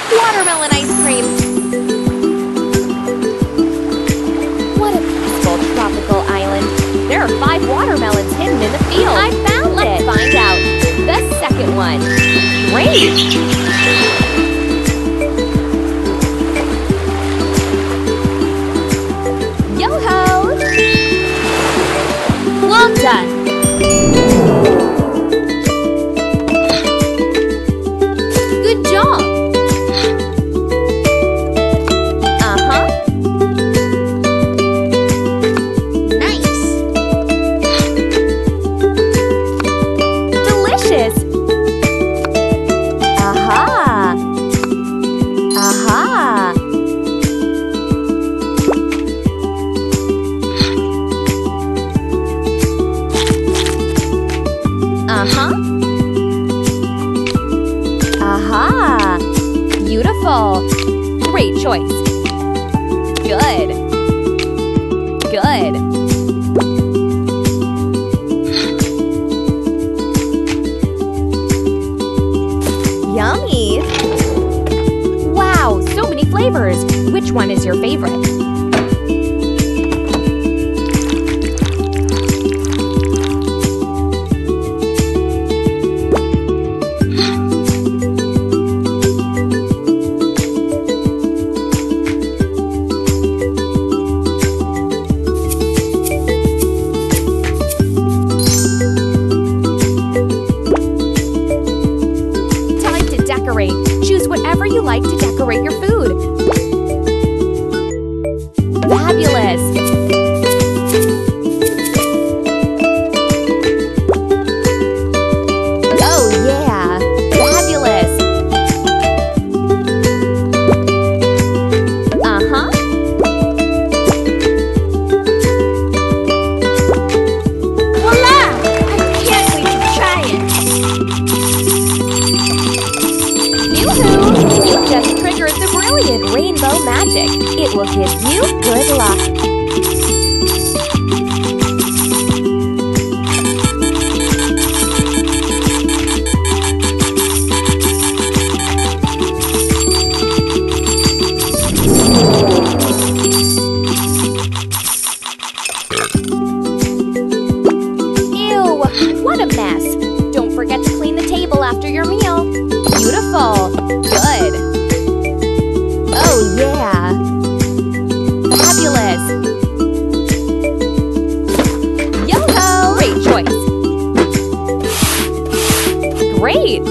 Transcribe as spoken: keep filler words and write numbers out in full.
Watermelon ice cream. What a peaceful tropical island. There are five watermelons hidden in the field. I found Let's it. Let's find out. The second one. Great. Yo-ho! Well done. Good job. Uh-huh. Nice. Delicious. Aha. Aha. Uh-huh. Aha! Beautiful! Great choice! Good! Good! Yummy! Wow, so many flavors! Which one is your favorite? Choose whatever you like to decorate your food. Fabulous! Oh yeah! Fabulous! Uh-huh. Voila! I can't wait to try it! You just triggered the brilliant rainbow magic. It will give you good luck. Ew, what a mess. Don't forget to clean the table after your meal. Beautiful. Good. Oh, yeah. Fabulous. Yo-ho! Great choice. Great.